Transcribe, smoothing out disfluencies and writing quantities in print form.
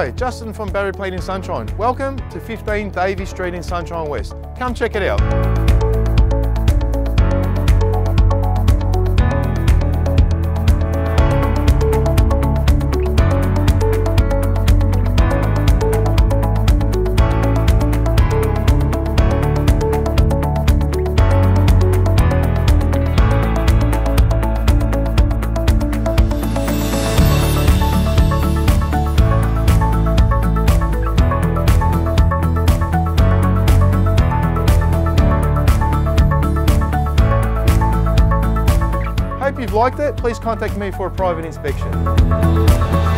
Hi, Justin from Barry Plate in Sunshine. Welcome to 15 Davey Street in Sunshine West. Come check it out. Hope you've liked it. Please contact me for a private inspection.